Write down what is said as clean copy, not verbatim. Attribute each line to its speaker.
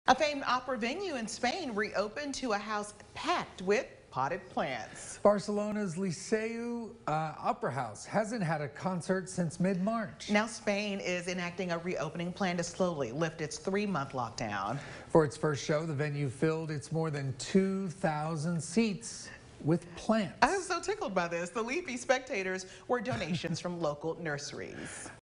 Speaker 1: A famed opera venue in Spain reopened to a house packed with potted plants.
Speaker 2: Barcelona's Liceu Opera House hasn't had a concert since mid-March.
Speaker 1: Now Spain is enacting a reopening plan to slowly lift its 3-month lockdown.
Speaker 2: For its first show, the venue filled its more than 2,000 seats with plants.
Speaker 1: I was so tickled by this. The leafy spectators were donations from local nurseries.